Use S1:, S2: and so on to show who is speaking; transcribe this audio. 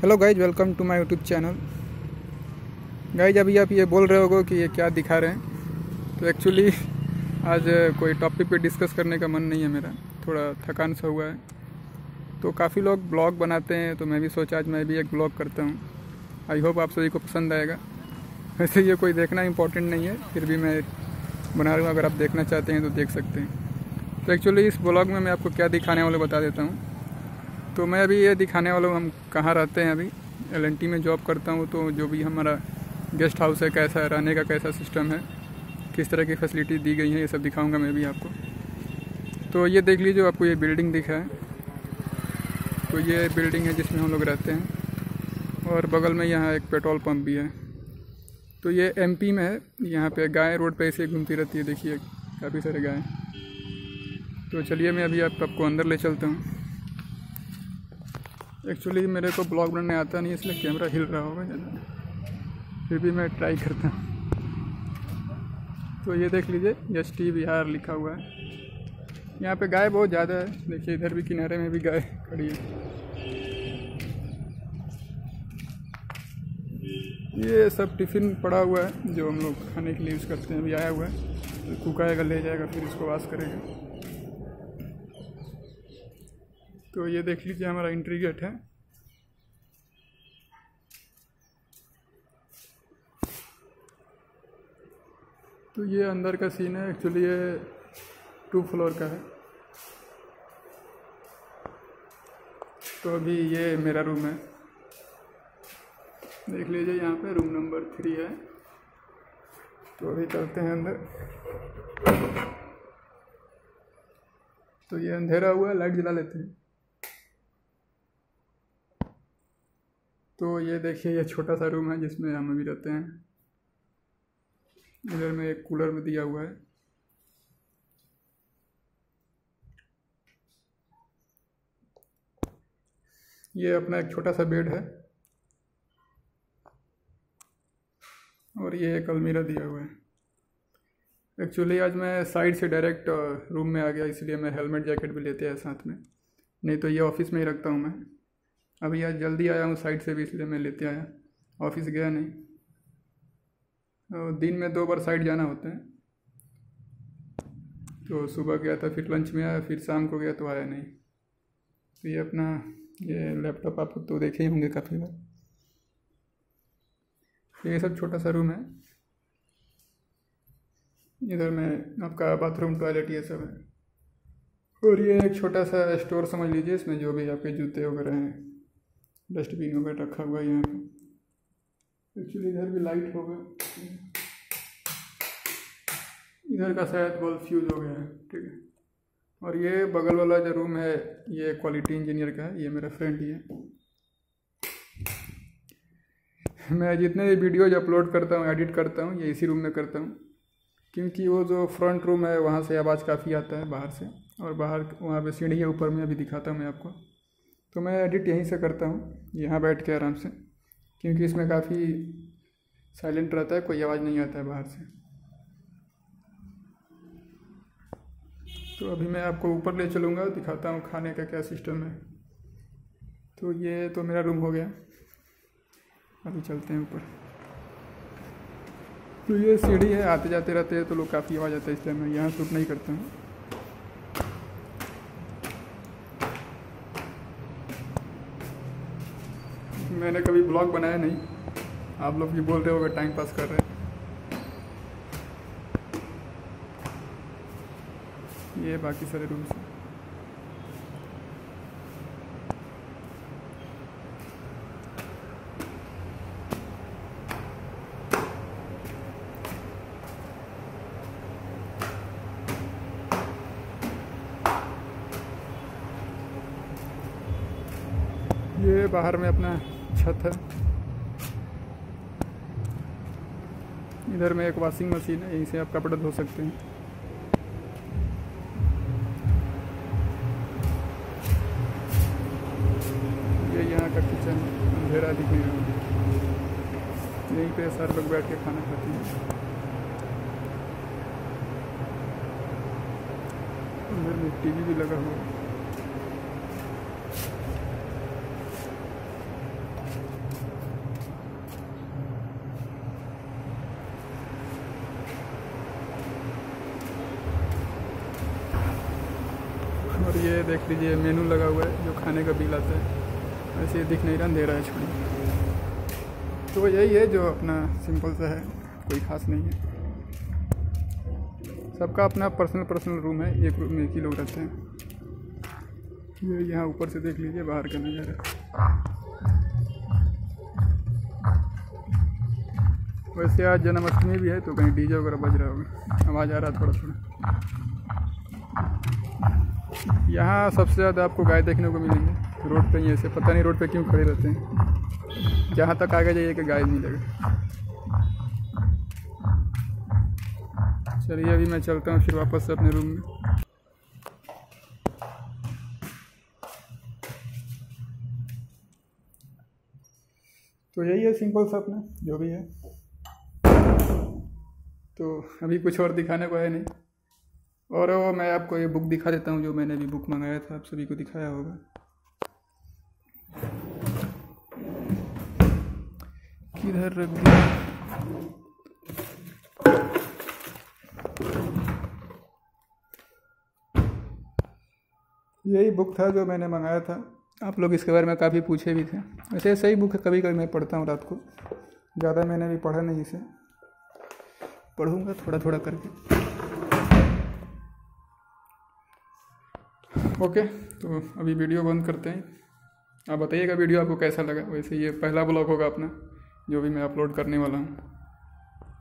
S1: Hello guys, welcome to my YouTube channel. Guys, अभी आप ये बोल रहे होगे कि ये क्या दिखा रहे हैं। तो एक्चुअली आज कोई टॉपिक पे डिस्कस करने का मन नहीं है मेरा, थोड़ा थकान सा हुआ है। तो काफ़ी लोग ब्लॉग बनाते हैं, तो मैं भी सोचा आज मैं भी एक ब्लॉग करता हूँ। आई होप आप सभी को पसंद आएगा। वैसे ये कोई देखना इम्पोर्टेंट नहीं है, फिर भी मैं बना रहा हूँ। अगर आप देखना चाहते हैं तो देख सकते हैं। तो एक्चुअली इस ब्लॉग में मैं आपको क्या दिखाने वाला बता देता हूँ। तो मैं अभी ये दिखाने वाला हूँ हम कहाँ रहते हैं। अभी LNT में जॉब करता हूँ, तो जो भी हमारा गेस्ट हाउस है, कैसा है रहने का, कैसा सिस्टम है, किस तरह की फैसिलिटी दी गई है, ये सब दिखाऊंगा मैं भी आपको। तो ये देख लीजिए, आपको ये बिल्डिंग दिखा है। तो ये बिल्डिंग है जिसमें हम लोग रहते हैं, और बगल में यहाँ एक पेट्रोल पंप भी है। तो ये MP में है। यहाँ पे गाय रोड पे ऐसे घूमती रहती है, देखिए काफ़ी सारे गाय। तो चलिए मैं अभी आपको अंदर ले चलता हूँ। एक्चुअली मेरे को ब्लॉग बनाने आता नहीं, इसलिए कैमरा हिल रहा होगा ज़्यादा, फिर भी मैं ट्राई करता हूँ। तो ये देख लीजिए, ST बिहार लिखा हुआ है। यहाँ पे गाय बहुत ज़्यादा है। देखिए इधर भी किनारे में भी गाय खड़ी है। ये सब टिफ़िन पड़ा हुआ है जो हम लोग खाने के लिए यूज़ करते हैं। अभी आया हुआ है, तो कुक आएगा, ले जाएगा, फिर इसको वॉश करेगा। तो ये देख लीजिए हमारा एंट्री गेट है। तो ये अंदर का सीन है। एक्चुअली ये 2 फ्लोर का है। तो अभी ये मेरा रूम है, देख लीजिए। यहाँ पे रूम नंबर 3 है। तो अभी चलते हैं अंदर। तो ये अंधेरा हुआ है, लाइट जला लेते हैं। तो ये देखिए, ये छोटा सा रूम है जिसमें हम अभी रहते हैं। इधर में एक कूलर में दिया हुआ है। ये अपना एक छोटा सा बेड है, और ये एक अलमीरा दिया हुआ है। एक्चुअली आज मैं साइड से डायरेक्ट रूम में आ गया, इसलिए मैं हेलमेट जैकेट भी लेते हैं साथ में, नहीं तो ये ऑफिस में ही रखता हूँ मैं। अभी आज जल्दी आया हूँ साइड से भी, इसलिए मैं लेते आया, ऑफिस गया नहीं। दिन में 2 बार साइड जाना होता है। तो सुबह गया था, फिर लंच में आया, फिर शाम को गया तो आया नहीं। तो ये अपना ये लैपटॉप आप तो देखे ही होंगे काफ़ी बार। ये सब छोटा सा रूम है। इधर में आपका बाथरूम, टॉयलेट, ये सब है। और ये एक छोटा सा स्टोर समझ लीजिए, इसमें जो भी आपके जूते वगैरह हैं, डस्टबिन वगैरह रखा हुआ है यहाँ पे। एक्चुअली इधर भी लाइट होगा, इधर का शायद बल्ब फ्यूज हो गया है, ठीक है। और ये बगल वाला जो रूम है, ये क्वालिटी इंजीनियर का है, ये मेरा फ्रेंड ही है। मैं जितने भी वीडियोज अपलोड करता हूँ, एडिट करता हूँ, ये इसी रूम में करता हूँ। क्योंकि वो जो फ्रंट रूम है वहाँ से आवाज़ काफ़ी आता है बाहर से, और बाहर वहाँ पे सीढ़ी है ऊपर में, अभी दिखाता हूँ मैं आपको। तो मैं एडिट यहीं से करता हूँ, यहाँ बैठ के आराम से, क्योंकि इसमें काफ़ी साइलेंट रहता है, कोई आवाज़ नहीं आता है बाहर से। तो अभी मैं आपको ऊपर ले चलूँगा, दिखाता हूँ खाने का क्या सिस्टम है। तो ये तो मेरा रूम हो गया, अभी चलते हैं ऊपर। तो ये सीढ़ी है, आते जाते रहते हैं तो लोग काफ़ी आवाज़ आता है, इसलिए मैं यहाँ शूट नहीं करता हूँ। मैंने कभी ब्लॉग बनाया नहीं, आप लोग भी बोल रहे होगे टाइम पास कर रहे हैं। ये बाकी सारे रूम्स हैं। ये बाहर में अपना छत है। इधर में एक वॉशिंग मशीन है, यहीं से आप कपड़े धो सकते हैं। ये यहाँ का किचन, अंधेरा दिखेगा, यहीं पे सारे लोग बैठ के खाना खाते हैं। अंदर में टीवी भी लगा हुआ है। ये देख लीजिए मेनू लगा हुआ है जो खाने का बिल आता है, वैसे ये दिख नहीं रहा, अंधेरा है छोड़िए। तो यही है जो अपना सिंपल सा है, कोई खास नहीं है। सबका अपना पर्सनल रूम है, एक रूम में एक ही लोग रहते हैं। ये यहाँ ऊपर से देख लीजिए बाहर का नज़ारा। वैसे आज जन्माष्टमी भी है तो कहीं डीजे वगैरह बज रहा होगा, आवाज़ आ रहा थोड़ा थोड़ा। यहाँ सबसे ज़्यादा आपको गाय देखने को मिलेंगे रोड पे ही, ऐसे पता नहीं रोड पे क्यों खड़े रहते हैं, जहाँ तक आगे जाइए कि गाय मिलेगा। चलिए अभी मैं चलता हूँ फिर वापस से अपने रूम में। तो यही है सिंपल सा अपना जो भी है। तो अभी कुछ और दिखाने को है नहीं। और वो मैं आपको ये बुक दिखा देता हूँ जो मैंने अभी बुक मंगाया था, आप सभी को दिखाया होगा। किधर रख दिया? यही बुक था जो मैंने मंगाया था। आप लोग इसके बारे में काफ़ी पूछे भी थे। वैसे सही बुक है, कभी कभी मैं पढ़ता हूँ रात को, ज़्यादा मैंने भी पढ़ा नहीं, इसे पढ़ूँगा थोड़ा थोड़ा करके। ओके, तो अभी वीडियो बंद करते हैं। आप बताइएगा वीडियो आपको कैसा लगा। वैसे ये पहला ब्लॉग होगा अपना जो भी मैं अपलोड करने वाला हूँ।